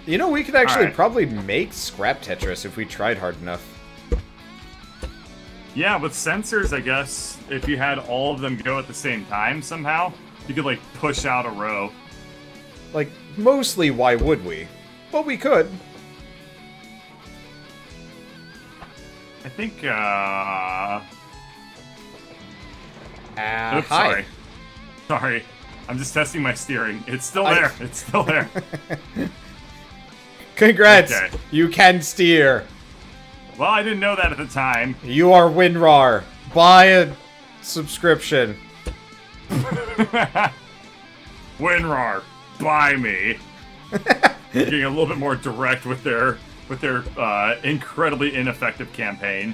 You know, we could actually probably make scrap Tetris if we tried hard enough. Yeah, with sensors, I guess, if you had all of them go at the same time somehow, you could, like, push out a row. Like, mostly, why would we? But we could. I think, Oops, Hi. sorry. Sorry. I'm just testing my steering. It's still there. It's still there. Congrats! Okay. You can steer. Well, I didn't know that at the time. You are WinRAR. Buy a subscription. WinRAR, buy me. Getting a little bit more direct with their incredibly ineffective campaign.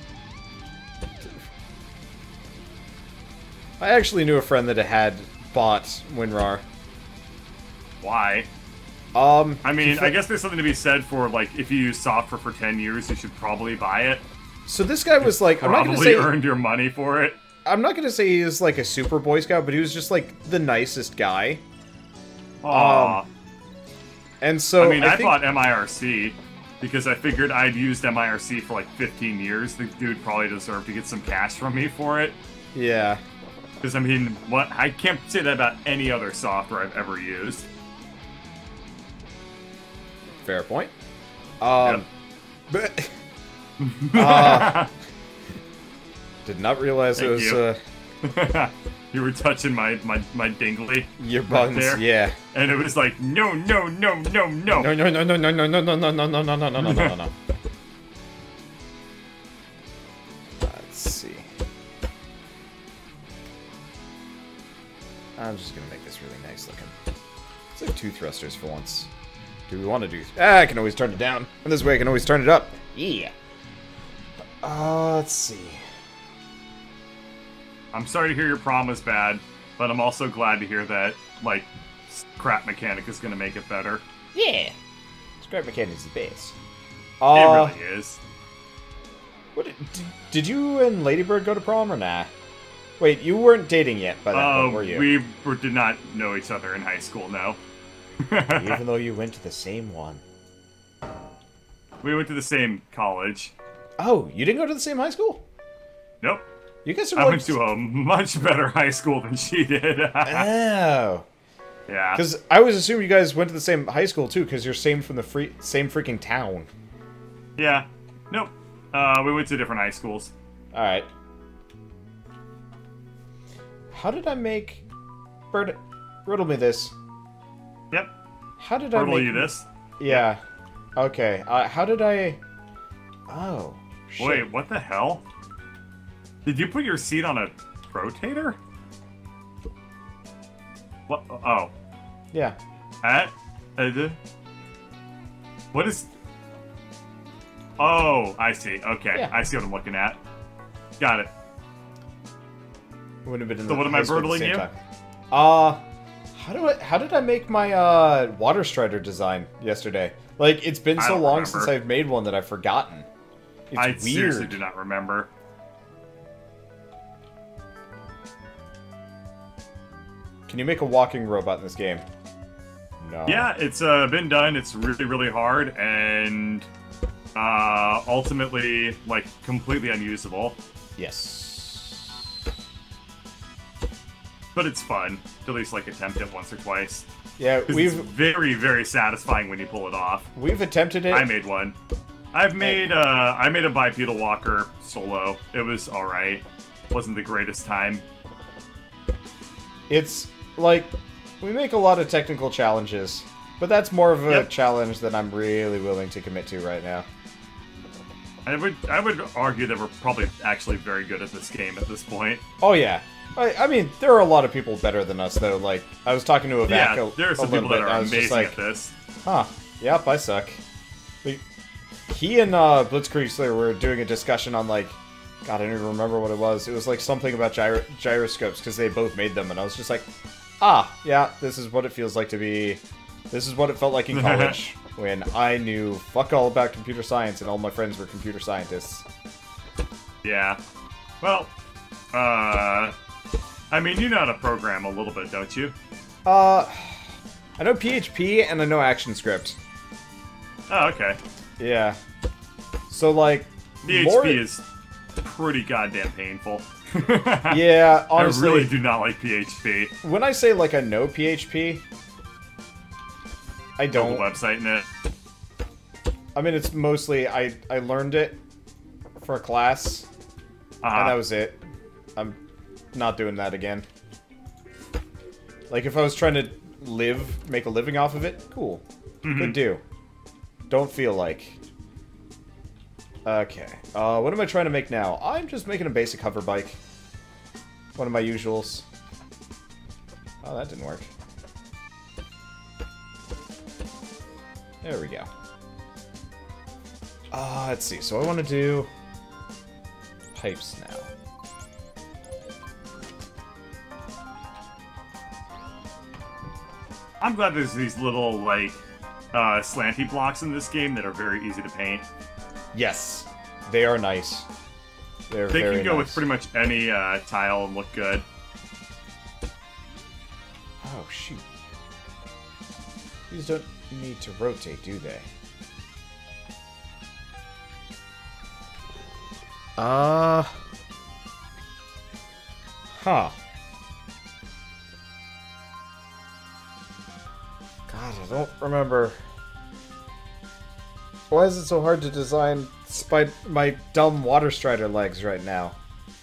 I actually knew a friend that had bought WinRAR. Why? I mean, I guess there's something to be said for, like, if you use software for 10 years, you should probably buy it. So this guy was like, I'm not gonna say earned your money for it. I'm not gonna say he was like a super Boy Scout, but he was just like the nicest guy. Aww. And so I mean, I bought MIRC because I figured I'd used MIRC for like 15 years. The dude probably deserved to get some cash from me for it. Yeah. Because I mean, what I can't say that about any other software I've ever used. Fair point. Yep. But did not realize it was You were touching my dingly. your buttons, there. yeah. And it was like, no, no, no, no, no. No, no, no, no, no, no, no, no, no, no, no, no, no, no, no, no, no. Let's see. I'm just gonna make this really nice looking. Let's have 2 thrusters for once. Do we want to do... I can always turn it down. And this way I can always turn it up. Yeah. Let's see. I'm sorry to hear your prom was bad, but I'm also glad to hear that, like, scrap mechanic is going to make it better. Yeah. Scrap mechanic is the base. It really is. What did you and Ladybird go to prom or nah? Wait, you weren't dating yet by that point, were you? We did not know each other in high school, no. Even though you went to the same one. We went to the same college. Oh, you didn't go to the same high school? Nope. You guys are I went to a much better high school than she did. Oh. Yeah. Because I was assuming you guys went to the same high school, too, because you're same from the same freaking town. Yeah. Nope. We went to different high schools. Alright. How did I make... Bird, riddle me this. Yep. How did I Riddle make... you this? Yeah. Okay. How did I... Oh. Shit. Wait, what the hell? Did you put your seat on a rotator? What? Oh. Yeah. What is... Oh, I see. Okay. Yeah. I see what I'm looking at. Got it. Wouldn't have been in So the what am I high school at the birtling same you? time. How did I make my water strider design yesterday? Like, it's been so long since I've made one that I've forgotten. It's I weird. seriously do not remember. Can you make a walking robot in this game? No. Yeah, it's been done. It's really, really hard, and ultimately, like, completely unusable. Yes. But it's fun to at least, like, attempt it once or twice. Yeah, It's very, very satisfying when you pull it off. We've attempted it. I made one. I made a bipedal walker solo. It was alright. Wasn't the greatest time. It's like we make a lot of technical challenges, but that's more of a challenge that I'm really willing to commit to right now. I would argue that we're probably actually very good at this game at this point. Oh yeah. I mean, there are a lot of people better than us, though. Like, I was talking to Avac Yeah, there are some people that are amazing at this. Huh. Yep, I suck. He and Blitzkrieg were doing a discussion on, like... God, I don't even remember what it was. It was, like, something about gyroscopes, because they both made them, and I was just like, yeah, this is what it feels like to be... This is what it felt like in college, when I knew fuck all about computer science, and all my friends were computer scientists. Yeah. Well, I mean, you know how to program a little bit, don't you? I know PHP and I know ActionScript. Oh, okay. Yeah. So, like, PHP is pretty goddamn painful. Yeah, honestly. I really do not like PHP. When I say, like, I know PHP, I don't. Mobile website in it. I mean, it's mostly, I learned it for a class, and that was it. I'm not doing that again. Like, if I was trying to make a living off of it, cool. Could do. Don't feel like. Okay. What am I trying to make now? I'm just making a basic hover bike. One of my usuals. Oh, that didn't work. There we go. Let's see. So I want to do pipes now. I'm glad there's these little, like, slanty blocks in this game that are very easy to paint. Yes. They are nice. They're They very can go nice. with pretty much any tile and look good. Oh, shoot. These don't need to rotate, do they? Huh. God, I don't remember. Why is it so hard to design despite my dumb water strider legs right now?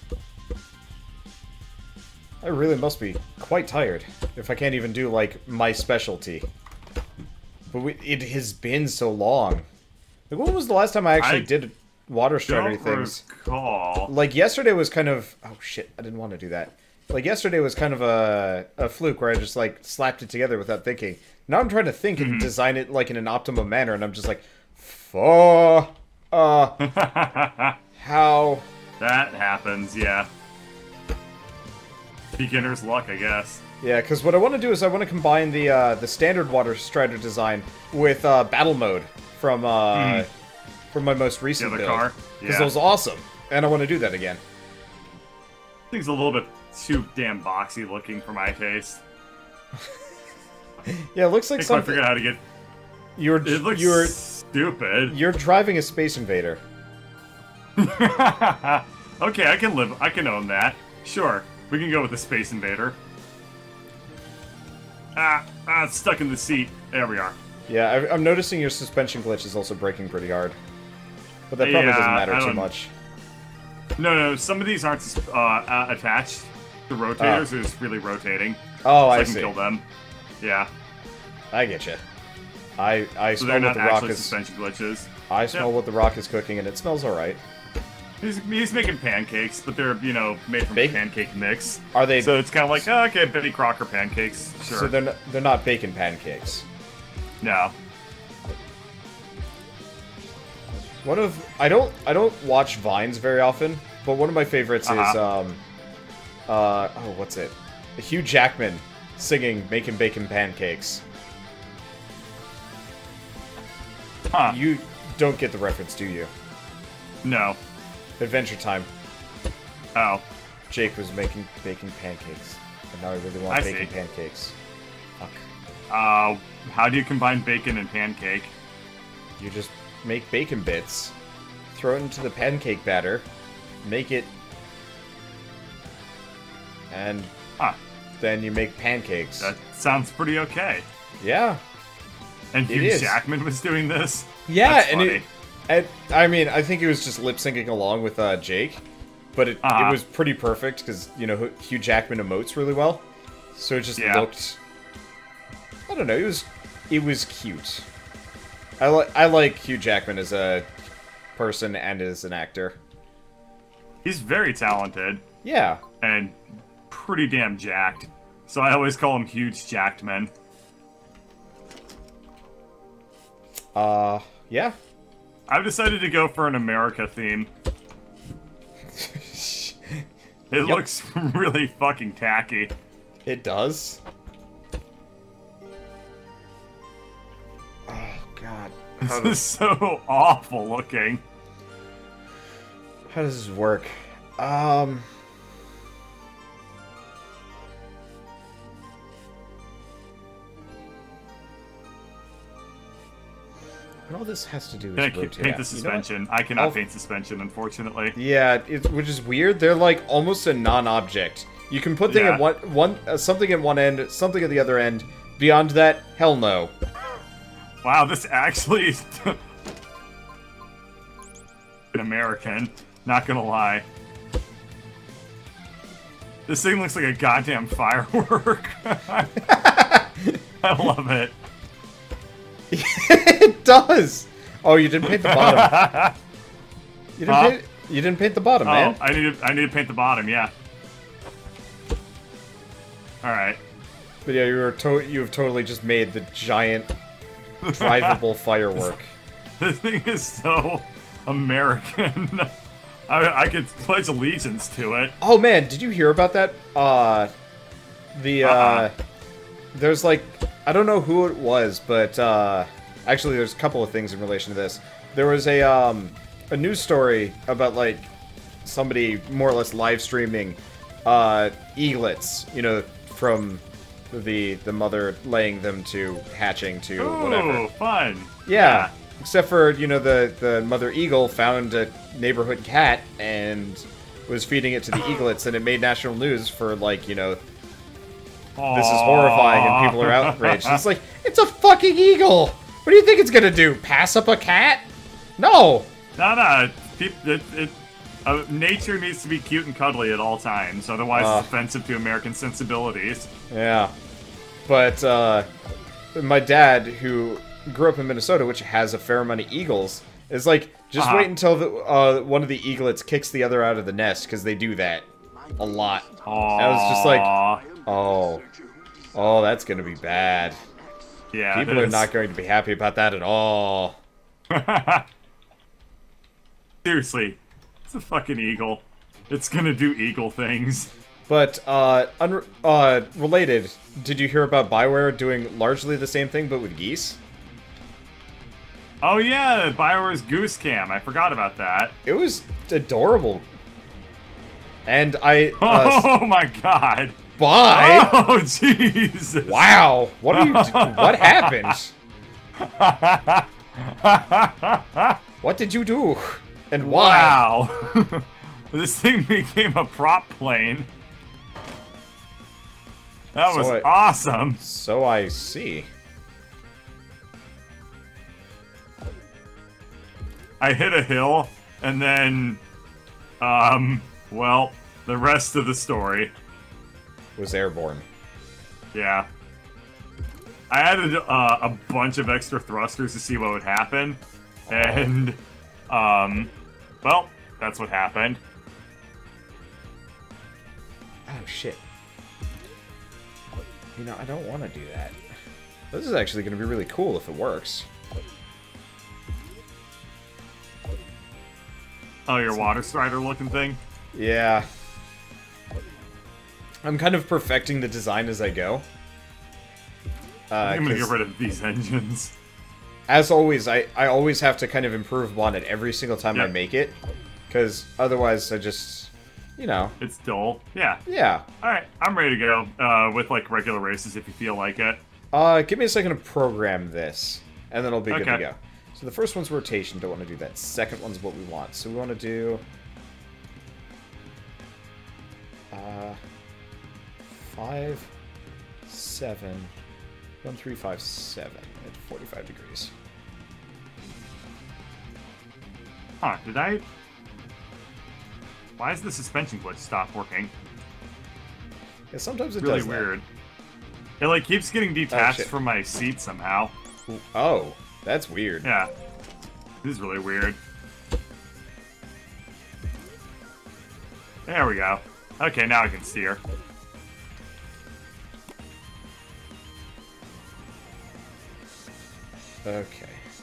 I really must be quite tired if I can't even do, like, my specialty. But it has been so long. Like, when was the last time I actually did water strider things? Recall. Like, yesterday was kind of... Oh, shit. I didn't want to do that. Like, yesterday was kind of a fluke where I just, like, slapped it together without thinking. Now I'm trying to think and design it, like, in an optimum manner, and I'm just like... How? That happens, yeah. Beginner's luck, I guess. Yeah, because what I want to do is I want to combine the standard water strider design with battle mode from my most recent The build. car? Because Yeah. it was awesome, and I want to do that again. I think it's a little bit too damn boxy looking for my taste. Yeah, it looks like I can't something. figure out how to get... It looks stupid. You're driving a Space Invader. Okay, I can own that. Sure, we can go with the Space Invader. It's stuck in the seat. There we are. Yeah, I'm noticing your suspension glitch is also breaking pretty hard. But that probably doesn't matter too much. No, some of these aren't attached. The rotators are just really rotating. Oh, so I can see. kill them. Yeah. I get you. I So smell they're what not the rock actually is. suspension glitches. I smell what the rock is cooking, and it smells alright. He's making pancakes, but they're, made from Bacon? pancake mix. Are they? So it's kind of like, oh, okay, Betty Crocker pancakes. Sure. So they're not bacon pancakes. No. I don't watch Vines very often, but one of my favorites is what's it? Hugh Jackman singing "Making Bacon Pancakes." Huh. You don't get the reference, do you? No. Adventure Time. Oh. Jake was making bacon pancakes, and now I really want bacon pancakes. Fuck. How do you combine bacon and pancake? You just make bacon bits, throw it into the pancake batter, make it, and then you make pancakes. That sounds pretty okay. Yeah. And Hugh Jackman was doing this? Yeah, That's and funny. I mean, I think he was just lip syncing along with Jake, but it was pretty perfect because Hugh Jackman emotes really well, so it just looked. I don't know. It was cute. I like Hugh Jackman as a person and as an actor. He's very talented. Yeah. And pretty damn jacked. So I always call him Huge Jacked Men. Yeah. I've decided to go for an America theme. It looks really fucking tacky. It does. Oh, God. This is so awful looking. How does this work? And all this has to do is Can I rotate paint out. the suspension? I cannot paint suspension, unfortunately. Yeah, which is weird. They're like almost a non-object. You can put thing at something at one end, something at the other end. Beyond that, hell no. Wow, this actually is an American. Not gonna lie. This thing looks like a goddamn firework. I love it. It does. Oh, you didn't paint the bottom. You didn't paint the bottom, man. I need to paint the bottom. Yeah. All right. But yeah, you have totally just made the giant drivable firework. This thing is so American. I could pledge allegiance to it. Oh man, did you hear about that? There's like, I don't know who it was, but actually there's a couple of things in relation to this. There was a news story about like somebody more or less live streaming eaglets, you know, from the mother laying them to hatching to whatever. Oh, fun. Yeah. Except for, you know, the mother eagle found a neighborhood cat and was feeding it to the eaglets, and it made national news for, like, you know, this is horrifying and people are outraged. It's like, it's a fucking eagle! What do you think it's gonna do? Pass up a cat? No! No. Nature needs to be cute and cuddly at all times, otherwise it's offensive to American sensibilities. Yeah. But, my dad, who grew up in Minnesota, which has a fair amount of eagles, is like, just wait until one of the eaglets kicks the other out of the nest, because they do that a lot. I was just like, oh, that's gonna be bad. Yeah, people are not going to be happy about that at all. Seriously, it's a fucking eagle. It's gonna do eagle things. But, related, did you hear about BioWare doing largely the same thing, but with geese? Oh yeah, BioWare's Goose Cam. I forgot about that. It was adorable. And I... oh my god. Bye! Oh, Jesus. Wow. What are you... what happened? What did you do? And why? Wow. This thing became a prop plane. That was awesome. So I see. I hit a hill, and then, well, the rest of the story was airborne. Yeah. I added a bunch of extra thrusters to see what would happen, and, well, that's what happened. Oh, shit. You know, I don't want to do that. This is actually going to be really cool if it works. Oh, your water strider looking thing? Yeah. I'm kind of perfecting the design as I go. I'm gonna get rid of these engines. As always, I always have to kind of improve one at every single time I make it. Because otherwise I just, you know. It's dull. Yeah. Yeah. Alright, I'm ready to go with, like, regular races if you feel like it. Give me a second to program this, and then I'll be good to go. So the first one's rotation, don't want to do that. Second one's what we want. So we want to do... 5, 7, 1, 3, 5, 7 at 45 degrees. Huh, did I... Why is the suspension glitch stop working? Yeah, sometimes it really does weird. It, like, keeps getting detached from my seat somehow. Oh, that's weird. Yeah. This is really weird. There we go. Okay, now I can steer. Okay.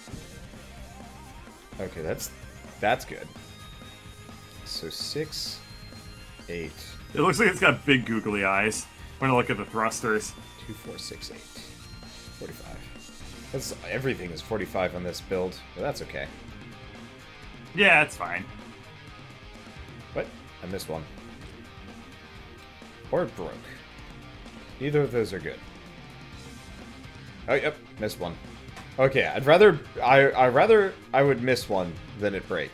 Okay, that's good. So 6, 8. It looks like it's got big googly eyes when I look at the thrusters. 2, 4, 6, 8. 45. Everything is 45 on this build, but that's okay. Yeah, it's fine. What? I missed one. Or it broke. Neither of those are good. Oh, yep, missed one. Okay, I'd rather I would miss one than it break.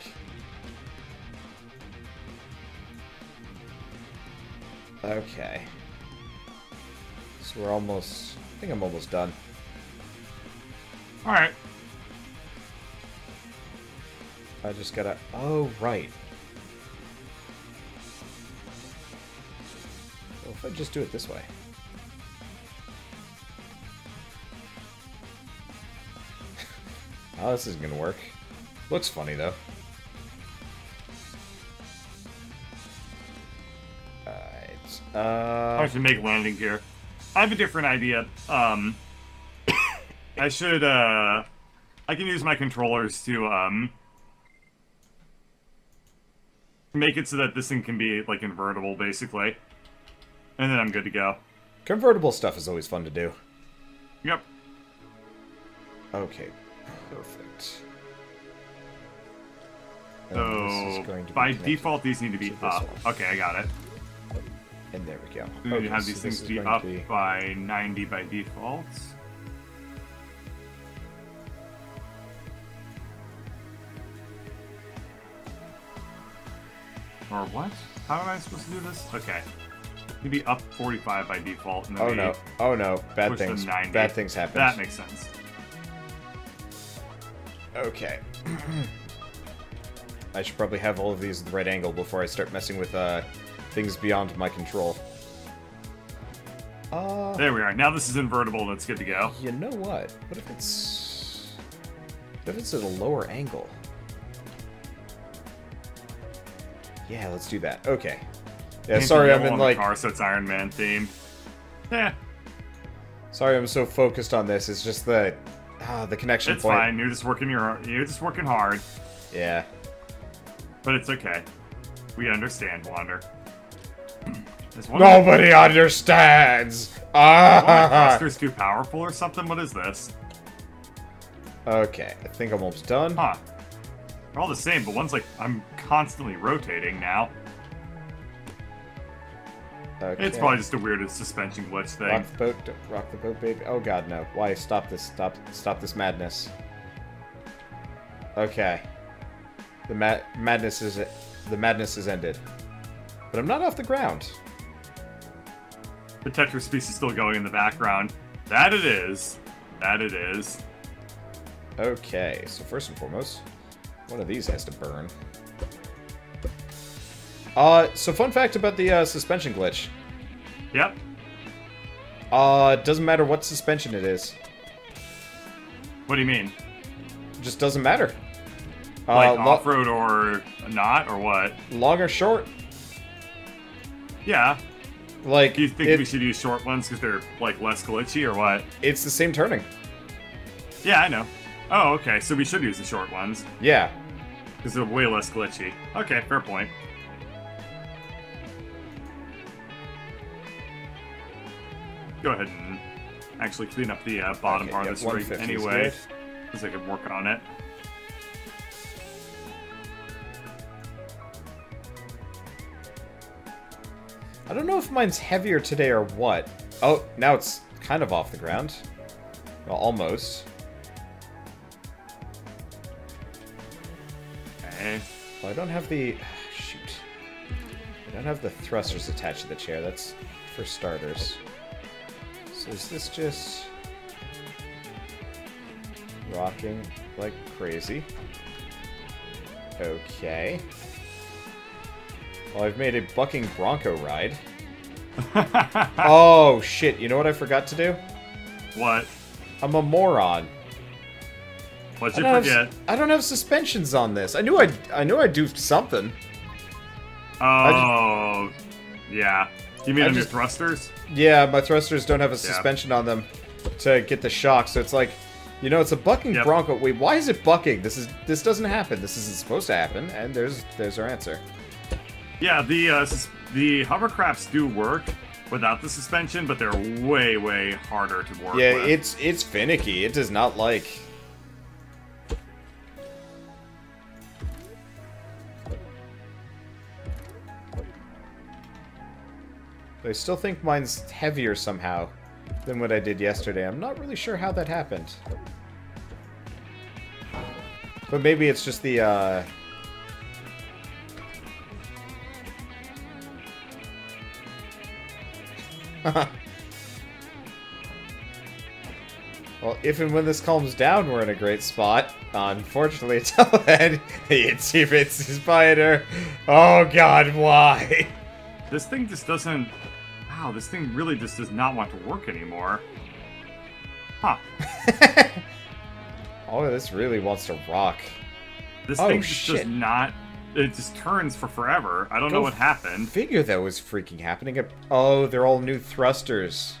Okay. So we're almost... I think I'm almost done. Alright. I just gotta... Oh, right. Well, if I just do it this way. Oh, this isn't gonna work. Looks funny, though. Alright. I should make landing gear. I have a different idea. I should, I can use my controllers to, make it so that this thing can be, like, invertible, basically. And then I'm good to go. Convertible stuff is always fun to do. Yep. Okay, perfect. So, by default, these need to be up. Okay, I got it. And there we go. We Okay, have these so things be up by 90 by default. Or what? How am I supposed to do this? Okay. Maybe up 45 by default. And then Oh no. Oh no. Bad things. Bad things happen. That makes sense. Okay. I should probably have all of these at the right angle before I start messing with things beyond my control. There we are. Now this is invertible and it's good to go. You know what? What if it's... What if it's at a lower angle? Yeah, let's do that. Okay. Yeah, sorry I'm in like... car, so it's Iron Man themed. Yeah. Sorry I'm so focused on this. It's just the connection it's point. It's fine. You're just working hard. Yeah. But it's okay. We understand, Wander. Nobody understands! Ah! Thrusters too powerful or something? What is this? Okay, I think I'm almost done. Huh. They're all the same, but one's like, I'm constantly rotating now. Okay. It's probably just a weird suspension glitch thing. Rock the boat, don't rock the boat, baby. Oh god, no. Why? Stop this, stop this madness. Okay. The madness is ended. But I'm not off the ground. The Tetris piece is still going in the background. That it is. That it is. Okay, so first and foremost, one of these has to burn. So fun fact about the suspension glitch. Yep. It doesn't matter what suspension it is. What do you mean? It just doesn't matter. Like off-road or not, or what? Long or short. Yeah. Like, do you think we should use short ones because they're, like, less glitchy, or what? It's the same turning. Yeah, I know. Oh, okay, so we should use the short ones. Yeah. Because they're way less glitchy. Okay, fair point. Go ahead and actually clean up the bottom part of this rig anyway, because I can work on it. I don't know if mine's heavier today or what. Oh, now it's kind of off the ground. Well, almost. Okay. Well, I don't have the... Shoot. I don't have the thrusters attached to the chair. That's for starters. So is this just... rocking like crazy? Okay. Well, I've made a bucking bronco ride. Oh, shit. You know what I forgot to do? What? I'm a moron. What'd you forget? I don't have suspensions on this. I knew I'd do something. Oh, yeah. You mean on your thrusters? Yeah, my thrusters don't have a suspension on them to get the shock, so it's like, you know, it's a bucking bronco. Wait, why is it bucking? This doesn't happen. This isn't supposed to happen, and there's our answer. Yeah, the hovercrafts do work without the suspension, but they're way, way harder to work with. Yeah, it's finicky. It does not like... I still think mine's heavier somehow than what I did yesterday. I'm not really sure how that happened. But maybe it's just the, Well, if and when this calms down, we're in a great spot. Unfortunately, until then, it's a spider. Oh god, why? This thing just doesn't... Wow, this thing really just does not want to work anymore. Huh. Oh, this really wants to rock. This thing just does not... It just turns for forever. I don't know what happened. Figure that was freaking happening. Oh, they're all new thrusters.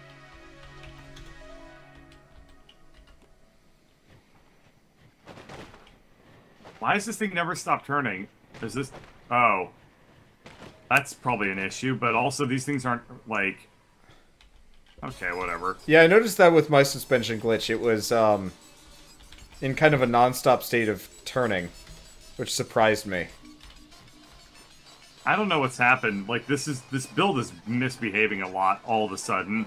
Why does this thing never stop turning? Is this... Oh. That's probably an issue, but also these things aren't, like... Okay, whatever. Yeah, I noticed that with my suspension glitch. It was, in kind of a non-stop state of turning, which surprised me. I don't know what's happened. Like, this build is misbehaving a lot all of a sudden.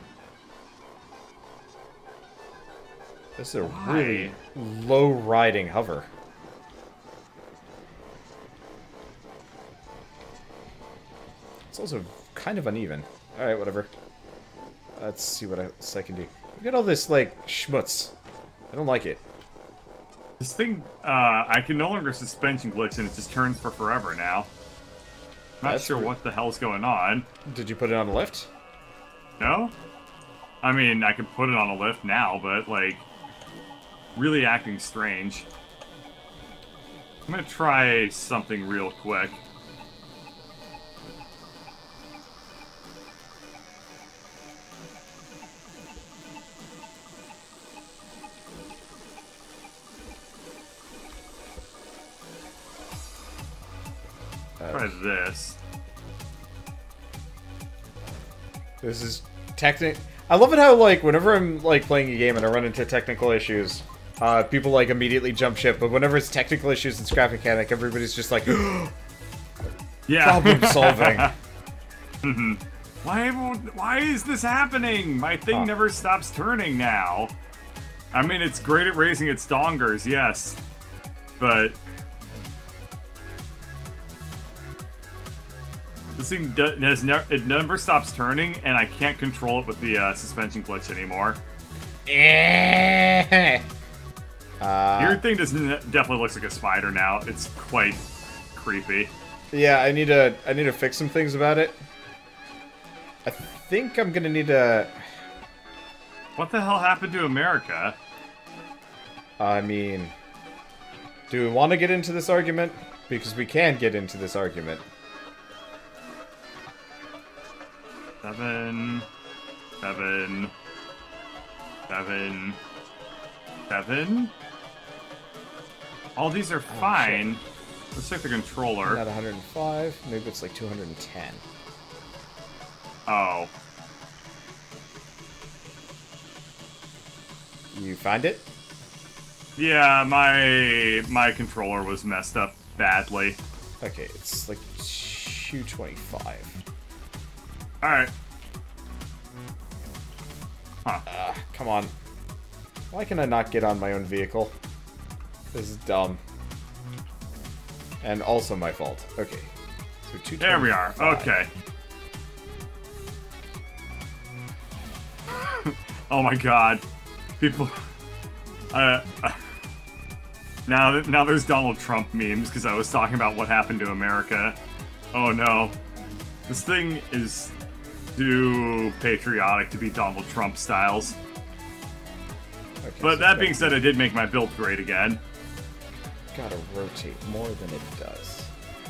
This is a really low-riding hover. It's also kind of uneven. Alright, whatever. Let's see what else I can do. Look at all this, like, schmutz. I don't like it. This thing, I can no longer suspension glitch and it just turns for forever now. Not sure what the hell's going on. Did you put it on a lift? No? I mean, I could put it on a lift now, but, like, really acting strange. I'm gonna try something real quick. Try this. This is I love it how, like, whenever I'm, like, playing a game and I run into technical issues, people, like, immediately jump ship, but whenever it's technical issues in scrap mechanic, everybody's just like, yeah. Problem solving. Why is this happening? My thing never stops turning now. I mean, it's great at raising its dongers, yes. But... this thing it never stops turning, and I can't control it with the suspension glitch anymore. Your thing definitely looks like a spider now. It's quite creepy. Yeah, I need to fix some things about it. I think I'm gonna need to... What the hell happened to America? I mean... do we want to get into this argument? Because we can get into this argument. 7, 7, 7, 7. All these are fine. Let's check the controller. Not 105. Maybe it's like 210. Oh. You find it? Yeah, my controller was messed up badly. Okay, it's like 225. Alright. Huh. Come on. Why can I not get on my own vehicle? This is dumb. And also my fault. Okay. So 225. There we are. Okay. Oh my god. People... now there's Donald Trump memes because I was talking about what happened to America. Oh no. This thing is too patriotic to be Donald Trump styles. Okay, but so that being said, I did make my build great again. Gotta rotate more than it does.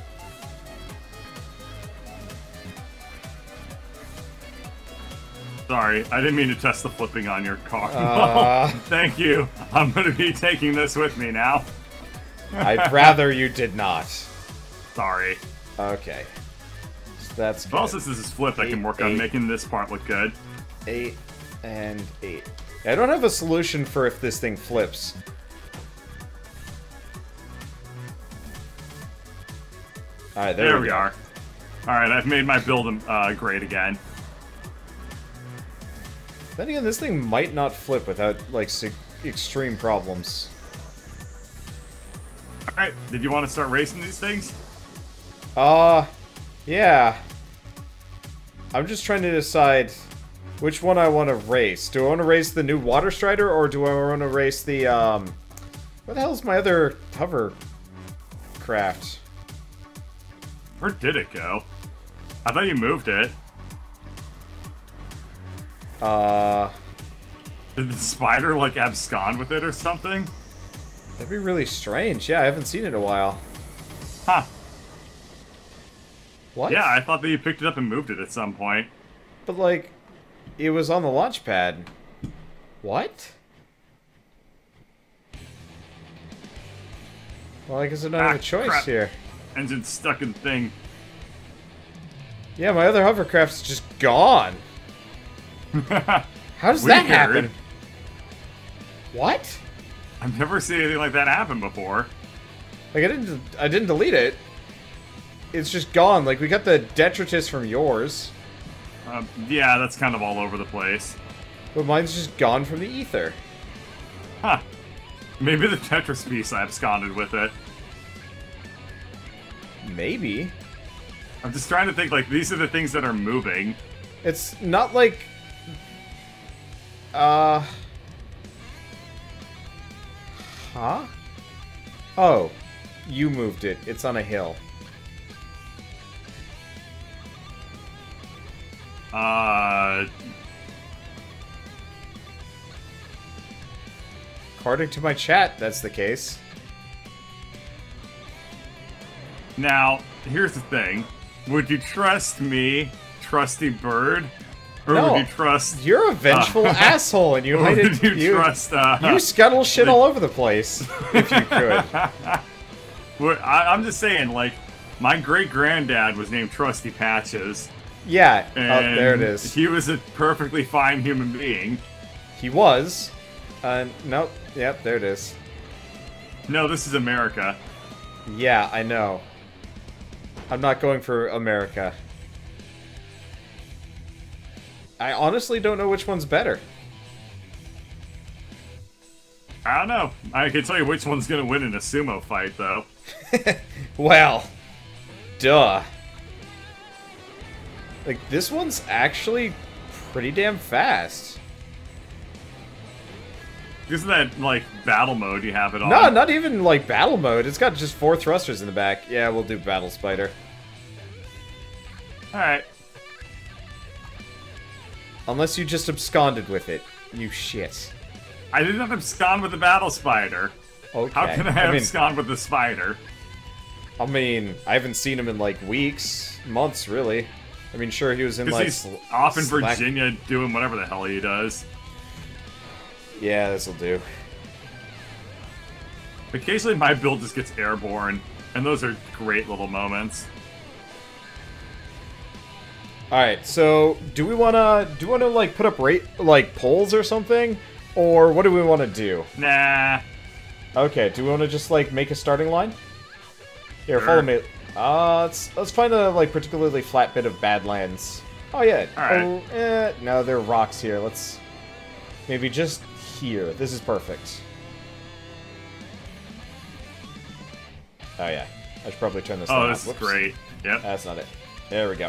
Sorry, I didn't mean to test the flipping on your car. Thank you. I'm going to be taking this with me now. I'd rather you did not. Sorry. Okay. So that's good. Well, since this is flipped, I can work on making this part look good. 8 and 8. Yeah, I don't have a solution for if this thing flips. Alright, there we are. Alright, I've made my build great again. Then again, this thing might not flip without, like, extreme problems. Alright, did you want to start racing these things? Yeah. I'm just trying to decide which one I want to race. Do I want to race the new Water Strider, or do I want to race the, Where the hell's my other hovercraft? Where did it go? I thought you moved it. Did the spider, like, abscond with it or something? That'd be really strange. Yeah, I haven't seen it in a while. Huh. What? Yeah, I thought that you picked it up and moved it at some point. But, like, it was on the launch pad. What? Well, I guess I don't have a choice crap. here. Engine's stuck in the thing. Yeah, my other hovercraft's just gone. How does that happen? What? I've never seen anything like that happen before. Like, I didn't delete it. It's just gone. Like, we got the detritus from yours. Yeah, that's kind of all over the place. But mine's just gone from the ether. Huh. Maybe the Tetris piece I absconded with it. Maybe. I'm just trying to think, like, these are the things that are moving. It's not like... Huh? Oh. You moved it. It's on a hill. According to my chat, that's the case. Now, here's the thing. Would you trust me, trusty bird? Or No, would you trust... You're a vengeful asshole, and you or hide would it. you trust, You scuttle shit all over the place, if you could. I'm just saying, like, my great-granddad was named Trusty Patches. Yeah, And there it is. he was a perfectly fine human being. He was. Nope. Yep, there it is. No, this is America. Yeah, I know. I'm not going for America. I honestly don't know which one's better. I don't know. I can tell you which one's gonna win in a sumo fight, though. Well, duh. Like, this one's actually pretty damn fast. Isn't that, like, battle mode you have it on? No, not even, like, battle mode. It's got just 4 thrusters in the back. Yeah, we'll do Battle Spider. Alright. Unless you just absconded with it. You shit. I didn't abscond with the battle spider. Okay. How can I abscond with the spider? I mean, I haven't seen him in, like, weeks. Months, really. I mean, sure, he was in, like... He's off in Slack. Virginia doing whatever the hell he does. Yeah, this'll do. Occasionally my build just gets airborne, and those are great little moments. Alright, so, do we wanna, like, put up like, polls or something? Or what do we wanna do? Nah. Okay, do we wanna just, like, make a starting line? Here, Sure. follow me. Let's find a, like, particularly flat bit of Badlands. Oh, yeah. Alright. Oh, no, there are rocks here. Let's... Maybe just here. This is perfect. Oh, yeah. I should probably turn this Oh, thing this off. is Whoops. great. Yep. That's not it. There we go.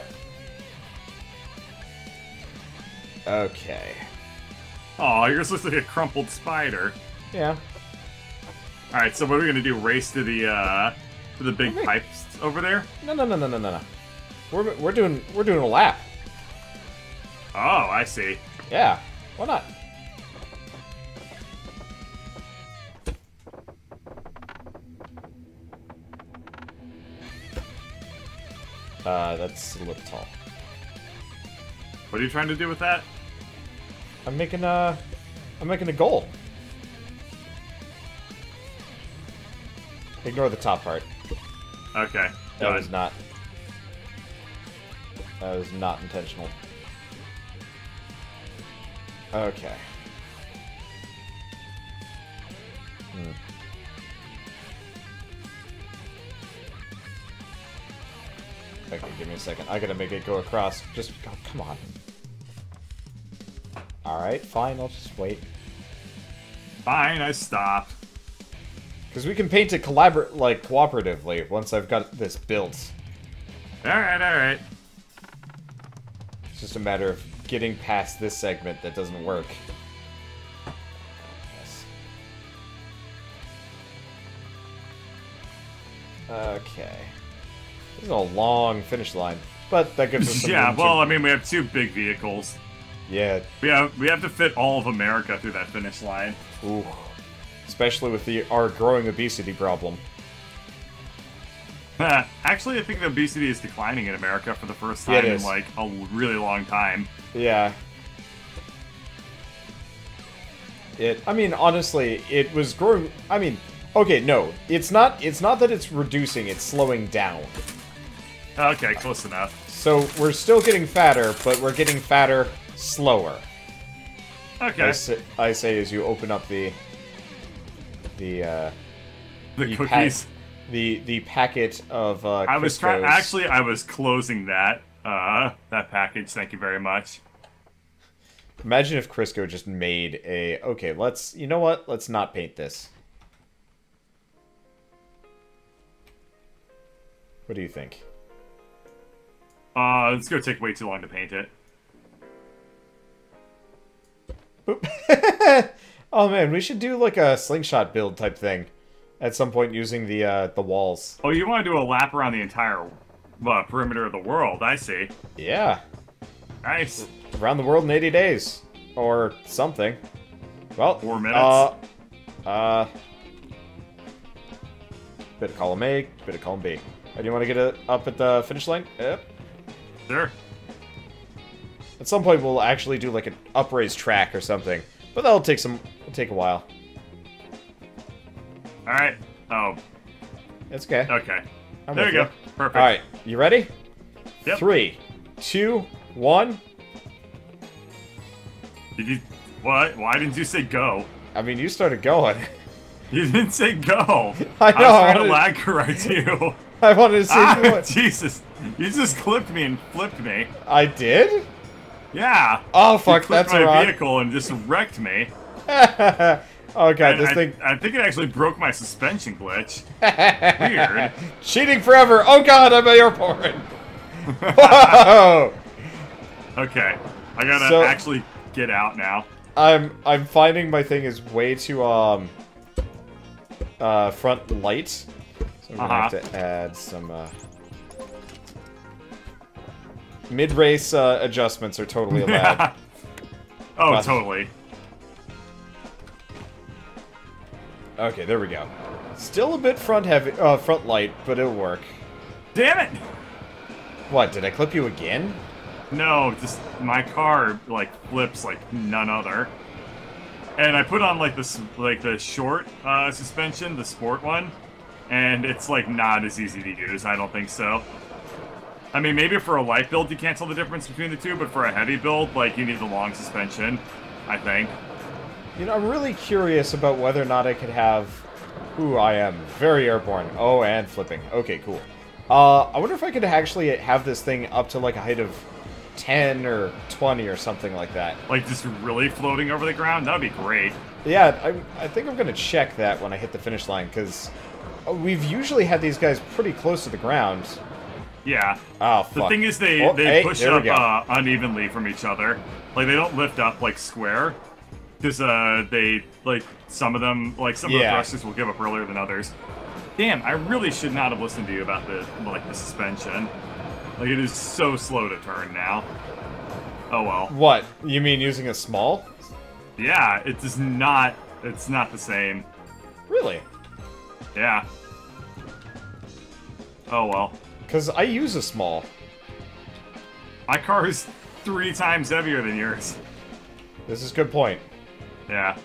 Okay. Oh, you're supposed to be a crumpled spider. Yeah. Alright, so what are we gonna do? Race to the big Okay. pipes over there? No. We're doing a lap. Oh, I see. Yeah. Why not? That's a little tall. What are you trying to do with that? I'm making a goal. Ignore the top part. Okay. That good. was not. That was not intentional. Okay. Okay, give me a second. I gotta make it go across. Just, oh, come on. Alright, fine, I'll just wait. Fine, I stopped. Because we can paint it cooperatively once I've got this built. Alright, alright. It's just a matter of getting past this segment that doesn't work. Yes. Okay. This is a long finish line, but that gives us some Yeah, room well, to... I mean, we have 2 big vehicles. Yeah. We have to fit all of America through that finish line. Ooh. Especially with our growing obesity problem. Actually, I think the obesity is declining in America for the first time in, like, a really long time. Yeah. I mean, honestly, it was growing... I mean, okay, no. It's not that it's reducing, it's slowing down. Okay, close enough. So, we're still getting fatter, but we're getting fatter slower. Okay. I say as you open up the cookies. The packet of I was Crisco's. actually I was closing that package. Thank you very much. Imagine if Crisco just made a okay. You know what? Let's not paint this. What do you think? It's gonna take way too long to paint it. Boop. Oh man, we should do like a slingshot build type thing at some point using the walls. Oh, you want to do a lap around the entire perimeter of the world? I see. Yeah. Nice. Around the world in 80 days. Or something. Well, 4 minutes. Bit of column A, bit of column B. Do you want to get it up at the finish line? Yep. Sure. At some point we'll actually do like an upraised track or something. But that'll take a while. Alright. Oh. It's okay. Okay. I'm there with you go. Perfect. Alright, you ready? Yep. 3, 2, 1. Did you... What? Why didn't you say go? I mean, you started going. You didn't say go. I know. I was trying to lag correct you. I wanted to see what. Jesus. You just clipped me and flipped me. I did? Yeah. Oh, fuck, you that's my wrong. vehicle and just wrecked me. Oh, God, this I thing... I think it actually broke my suspension glitch. Weird. Cheating forever. Oh, God, I'm airborne. Whoa! Okay. I gotta actually get out now. I'm finding my thing is way too, front light. So I'm gonna have to add some, mid-race, adjustments are totally allowed. Oh, totally. Okay, there we go. Still a bit front light, but it'll work. Damn it! What, did I clip you again? No, just my car, like, flips like none other. And I put on, like, the short, suspension, the sport one, and it's, like, not as easy to use, I don't think so. I mean, maybe for a light build you can't tell the difference between the two, but for a heavy build, like, you need the long suspension, I think. You know, I'm really curious about whether or not I could have... Ooh, I am very airborne. Oh, and flipping. Okay, cool. I wonder if I could actually have this thing up to, like, a height of 10 or 20 or something like that. Like, just really floating over the ground? That would be great. Yeah, I think I'm going to check that when I hit the finish line, because we've usually had these guys pretty close to the ground. Yeah. Oh, fuck. The thing is, they push up unevenly from each other. Like, they don't lift up, like, square. Because, some of them, some of the thrusters will give up earlier than others. Damn, I really should not have listened to you about the suspension. Like, it is so slow to turn now. Oh, well. What? You mean using a small? Yeah, it is not, it's not the same. Really? Yeah. Oh, well. Because I use a small. My car is 3 times heavier than yours. This is a good point. Yeah.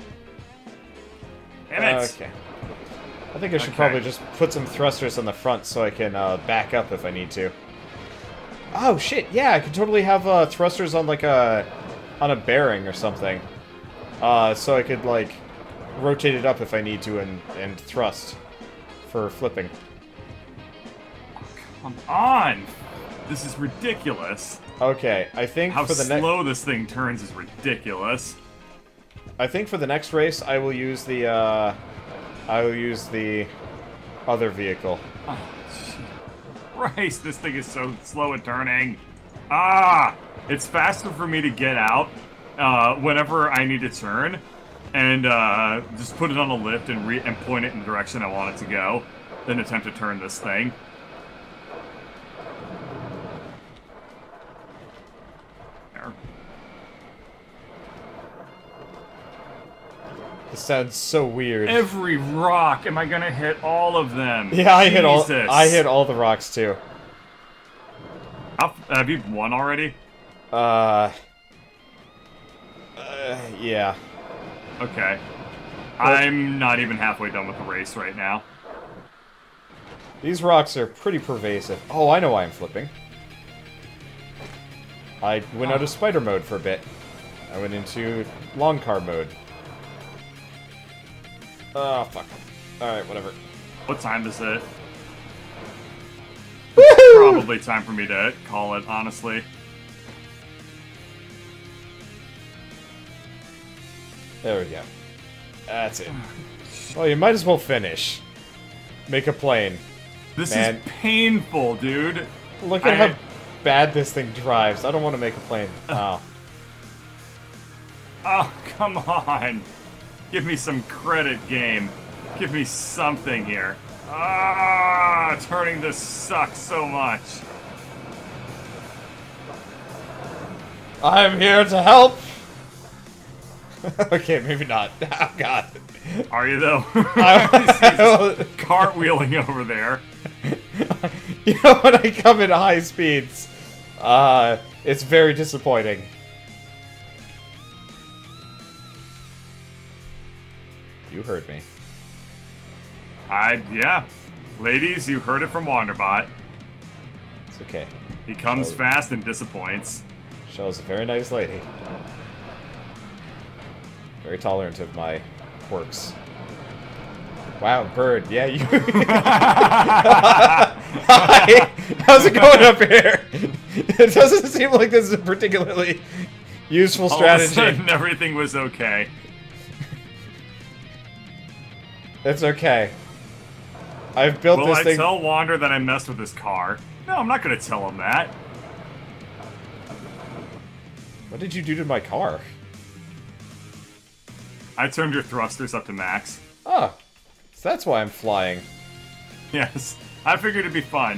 Damn it! Okay. I think I should probably just put some thrusters on the front so I can back up if I need to. Oh shit! Yeah, I could totally have thrusters on like on a bearing or something, so I could like rotate it up if I need to and thrust for flipping. Come on! This is ridiculous. Okay, I think how for the slow this thing turns is ridiculous. I think for the next race I will use the I will use the other vehicle. Oh, Christ, this thing is so slow at turning. Ah! It's faster for me to get out whenever I need to turn and just put it on a lift and point it in the direction I want it to go than attempt to turn this thing. There. This sounds so weird. Every rock, am I gonna hit all of them? Yeah, I hit all the rocks too. Have you won already? Yeah. Okay. I'm not even halfway done with the race right now. These rocks are pretty pervasive. Oh, I know why I'm flipping. I went out of spider mode for a bit. I went into long car mode. Oh, fuck. Alright, whatever. What time is it? Woohoo! Probably time for me to call it, honestly. There we go. That's it. Well, you might as well finish. Make a plane. This Man. is painful, dude. Look at how bad this thing drives. I don't want to make a plane. Oh. Oh, come on. Give me some credit, game. Give me something here. Ah, turning this sucks so much. I'm here to help! Okay, maybe not. Oh, God. Are you, though? I Cartwheeling over there. You know, when I come at high speeds, it's very disappointing. You heard me. Yeah. Ladies, you heard it from Wanderbot. It's okay. He comes fast and disappoints. Shell's a very nice lady. Very tolerant of my quirks. Wow, bird. Yeah, you... Hi! How's it going up here? It doesn't seem like this is a particularly useful strategy. All of a sudden, everything was okay. It's okay. I've built this thing... Will I tell Wander that I messed with his car? No, I'm not going to tell him that. What did you do to my car? I turned your thrusters up to max. Oh, so that's why I'm flying. Yes, I figured it'd be fun.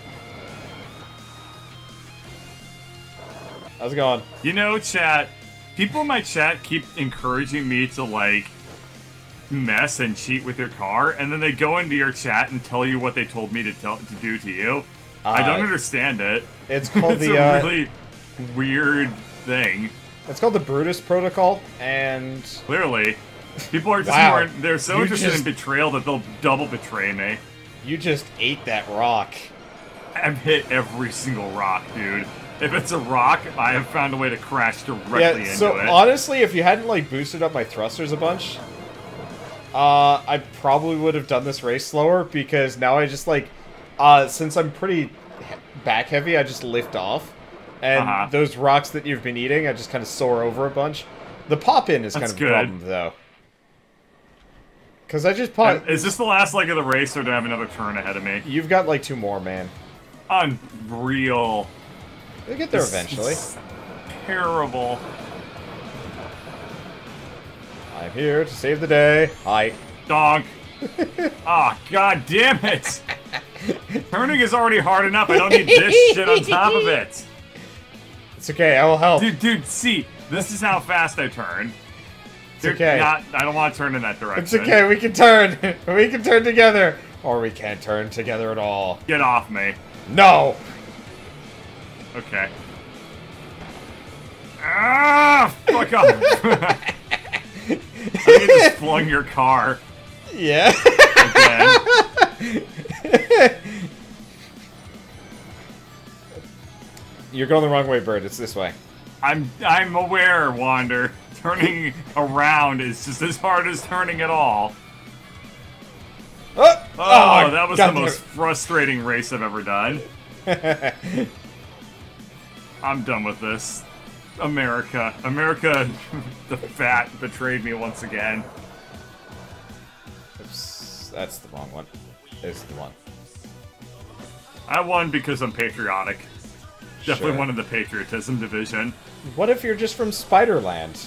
How's it going? You know, chat, people in my chat keep encouraging me to, like, mess and cheat with your car, and then they go into your chat and tell you what they told me to do to you. I don't understand it. It's called it's the, a really weird thing. It's called the Brutus Protocol, and... Clearly. People are just wow. they're so interested in betrayal that they'll double betray me. You just ate that rock. I've hit every single rock, dude. If it's a rock, I have found a way to crash directly into it. So honestly, if you hadn't, like, boosted up my thrusters a bunch, I probably would have done this race slower, because now I just, like, since I'm pretty back heavy, I just lift off. And those rocks that you've been eating, I just kind of soar over a bunch. The pop-in is kind of a problem, though. Because I just pop... Is this the last leg of the race, or do I have another turn ahead of me? You've got, like, 2 more, man. Unreal. You'll get there eventually. Terrible. I'm here to save the day. Hi. Donk. Ah, god damn it! Turning is already hard enough. I don't need this shit on top of it. It's okay, I will help. Dude, see, this is how fast I turn. It's okay. I don't want to turn in that direction. It's okay, we can turn. We can turn together. Or we can't turn together at all. Get off me. No! Okay. Ah! Fuck off! I just flung your car. Yeah. Again. You're going the wrong way, Bird. It's this way. I'm aware, Wander. Turning around is just as hard as turning at all. Oh, that was the most frustrating race I've ever done. I'm done with this. America. America, the fat, betrayed me once again. Oops. That's the wrong one. This is the one. I won because I'm patriotic. Definitely Sure. one of the patriotism division. What if you're just from Spiderland?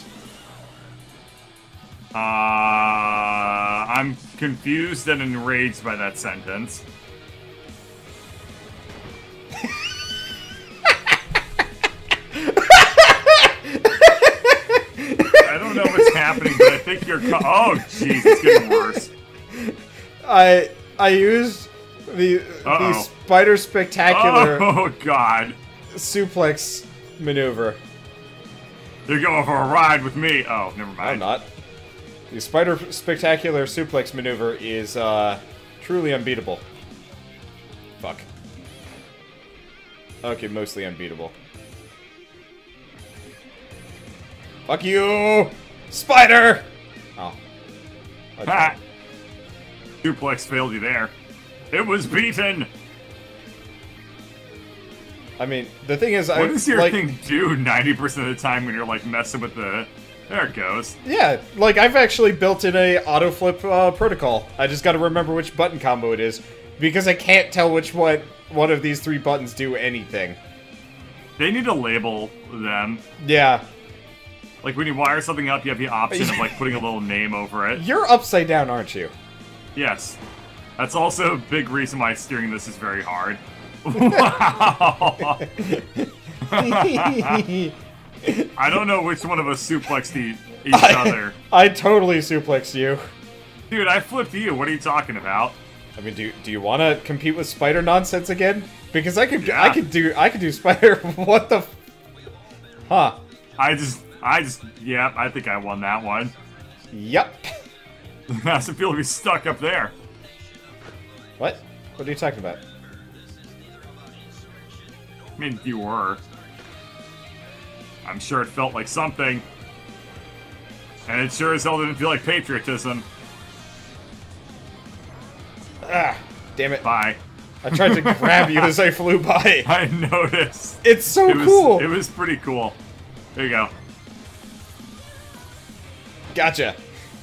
I'm confused and enraged by that sentence. I don't know what's happening, but I think you're. Oh, jeez, it's getting worse. I used the Spider Spectacular Oh God! suplex maneuver. You're going for a ride with me. Oh, never mind. I'm not. The Spider Spectacular suplex maneuver is truly unbeatable. Fuck. Okay, mostly unbeatable. Fuck you, Spider! Oh. Okay. Ha! Suplex failed you there. It was beaten. I mean, the thing is, What does your thing do 90% of the time when you're like messing with the? There it goes. Yeah, like I've actually built in a auto flip protocol. I just got to remember which button combo it is because I can't tell which one of these 3 buttons do anything. They need to label them. Yeah. Like when you wire something up, you have the option of like putting a little name over it. You're upside down, aren't you? Yes. That's also a big reason why steering this is very hard. Wow! I don't know which one of us suplexed each other. I totally suplexed you. Dude, I flipped you. What are you talking about? I mean, do you want to compete with Spider nonsense again? Because I could Yeah. I could do Spider. What the? Huh? Yeah, I think I won that one. Yep. How's it feel to be stuck up there? What? What are you talking about? I mean, you were. I'm sure it felt like something. And it sure as hell didn't feel like patriotism. Ah, damn it. Bye. I tried to grab you as I flew by. I noticed. It's so cool. It was pretty cool. There you go. Gotcha.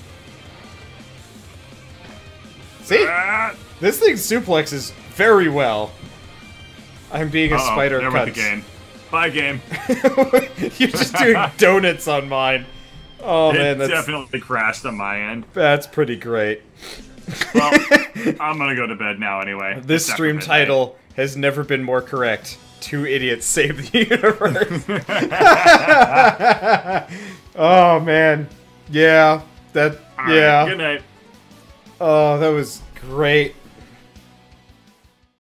See? Ah. This thing suplexes very well. I'm being a spider there cunt. went the game. Bye, game. You're just doing donuts on mine. Oh man, It definitely crashed on my end. that's pretty great. Well, I'm gonna go to bed now anyway. This It's after stream midnight. title has never been more correct. 2 idiots save the universe. Oh man. Yeah. All right, yeah. good night. Oh, that was great.